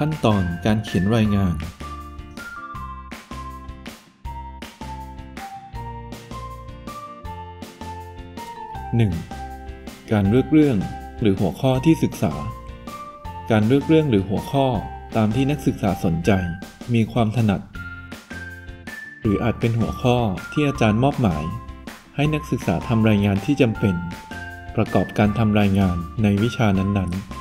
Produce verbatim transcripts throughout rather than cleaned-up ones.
ขั้นตอนการเขียนรายงาน หนึ่ง. การเลือกเรื่องหรือหัวข้อที่ศึกษาการเลือกเรื่องหรือหัวข้อตามที่นักศึกษาสนใจมีความถนัดหรืออาจเป็นหัวข้อที่อาจารย์มอบหมายให้นักศึกษาทำรายงานที่จำเป็นประกอบการทำรายงานในวิชานั้นๆ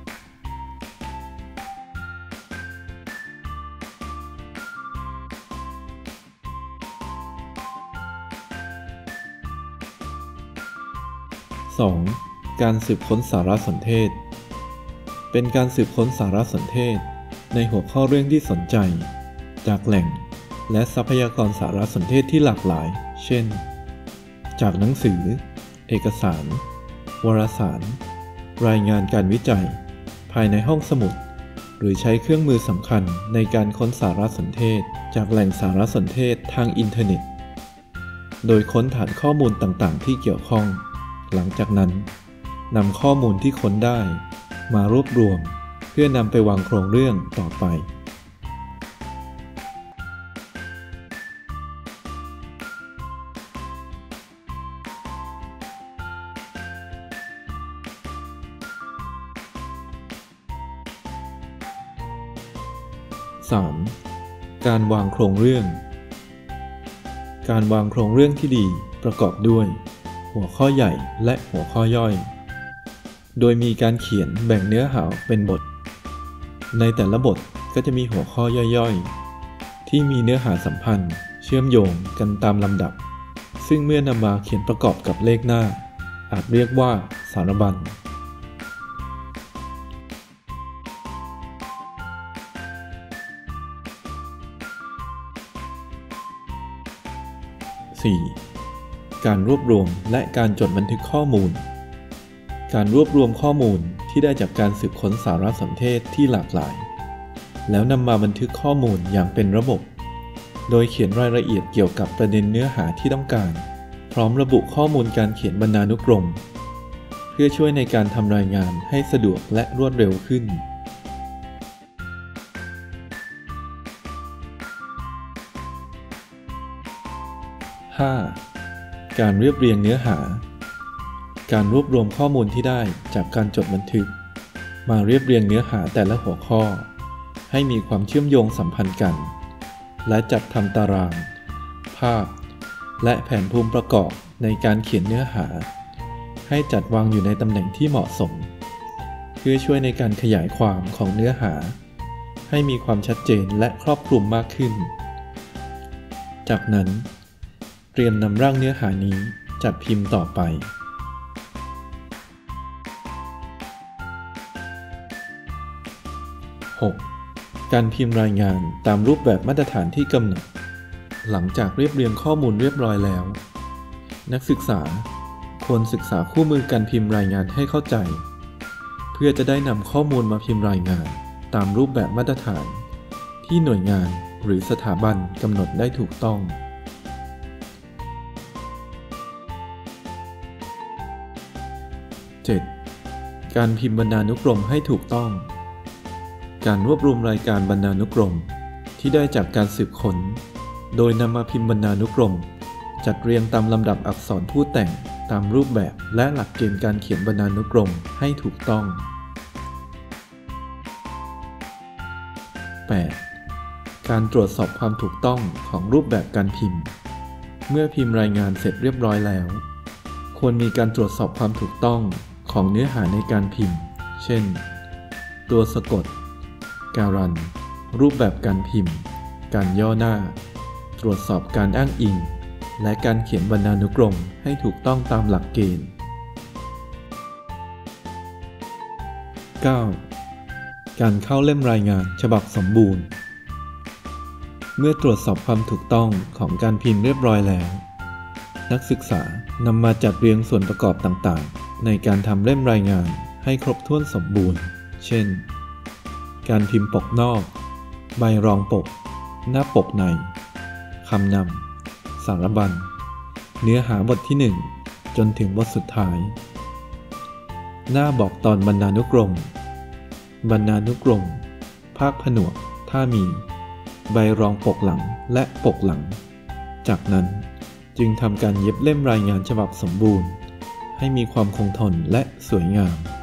สอง. การสืบค้นสารสนเทศเป็นการสืบค้นสารสนเทศในหัวข้อเรื่องที่สนใจจากแหล่งและทรัพยากรสารสนเทศที่หลากหลายเช่นจากหนังสือเอกสารวารสารรายงานการวิจัยภายในห้องสมุดหรือใช้เครื่องมือสำคัญในการค้นสารสนเทศจากแหล่งสารสนเทศทางอินเทอร์เน็ตโดยค้นฐานข้อมูลต่างๆที่เกี่ยวข้องหลังจากนั้นนำข้อมูลที่ค้นได้มารวบรวมเพื่อนำไปวางโครงเรื่องต่อไปสาม. การวางโครงเรื่องการวางโครงเรื่องที่ดีประกอบด้วยหัวข้อใหญ่และหัวข้อย่อยโดยมีการเขียนแบ่งเนื้อหาเป็นบทในแต่ละบทก็จะมีหัวข้อย่อยๆที่มีเนื้อหาสัมพันธ์เชื่อมโยงกันตามลำดับซึ่งเมื่อนำมาเขียนประกอบกับเลขหน้าอาจเรียกว่าสารบัญสี่. การรวบรวมและการจดบันทึกข้อมูลการรวบรวมข้อมูลที่ได้จากการสืบค้นสารสนเทศที่หลากหลายแล้วนำมาบันทึกข้อมูลอย่างเป็นระบบโดยเขียนรายละเอียดเกี่ยวกับประเด็นเนื้อหาที่ต้องการพร้อมระบุข้อมูลการเขียนบรรณานุกรมเพื่อช่วยในการทำรายงานให้สะดวกและรวดเร็วขึ้นห้า. การเรียบเรียงเนื้อหาการรวบรวมข้อมูลที่ได้จากการจดบันทึกมาเรียบเรียงเนื้อหาแต่ละหัวข้อให้มีความเชื่อมโยงสัมพันธ์กันและจัดทำตารางภาพและแผนภูมิประกอบในการเขียนเนื้อหาให้จัดวางอยู่ในตำแหน่งที่เหมาะสมเพื่อช่วยในการขยายความของเนื้อหาให้มีความชัดเจนและครอบคลุมมากขึ้นจากนั้นเตรียมนำร่างเนื้อหานี้จัดพิมพ์ต่อไปหก. การพิมพ์รายงานตามรูปแบบมาตรฐานที่กำหนดหลังจากเรียบเรียงข้อมูลเรียบร้อยแล้วนักศึกษาควรศึกษาคู่มือการพิมพ์รายงานให้เข้าใจเพื่อจะได้นำข้อมูลมาพิมพ์รายงานตามรูปแบบมาตรฐานที่หน่วยงานหรือสถาบันกำหนดได้ถูกต้องเจ็ด. การพิมพ์บรรณานุกรมให้ถูกต้องการรวบรวมรายการบรรณานุกรมที่ได้จากการสืบค้นโดยนำมาพิมพ์บรรณานุกรมจัดเรียงตามลำดับอักษรผู้แต่งตามรูปแบบและหลักเกณฑ์การเขียนบรรณานุกรมให้ถูกต้อง แปด. การตรวจสอบความถูกต้องของรูปแบบการพิมพ์เมื่อพิมพ์รายงานเสร็จเรียบร้อยแล้วควรมีการตรวจสอบความถูกต้องของเนื้อหาในการพิมพ์เช่นตัวสะกดการันรูปแบบการพิมพ์การย่อหน้าตรวจสอบการอ้างอิงและการเขียนบรรณานุกรมให้ถูกต้องตามหลักเกณฑ์ เก้า. การเข้าเล่มรายงานฉบับสมบูรณ์เมื่อตรวจสอบความถูกต้องของการพิมพ์เรียบร้อยแล้วนักศึกษานำมาจัดเรียงส่วนประกอบต่างๆในการทำเล่มรายงานให้ครบถ้วนสมบูรณ์เช่นการพิมพ์ปกนอกใบรองปกหน้าปกในคำนำสารบัญเนื้อหาบทที่หนึ่งจนถึงบทสุดท้ายหน้าบอกตอนบรรณานุกรมบรรณานุกรมภาคผนวกถ้ามีใบรองปกหลังและปกหลังจากนั้นจึงทำการเย็บเล่มรายงานฉบับสมบูรณ์ให้มีความคงทนและสวยงาม